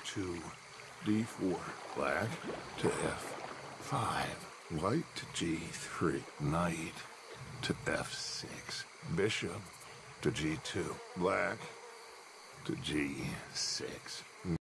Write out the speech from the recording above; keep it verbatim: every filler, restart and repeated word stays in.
two, d four, black to f five, white to g three, knight to f six, bishop to g two, black to g six.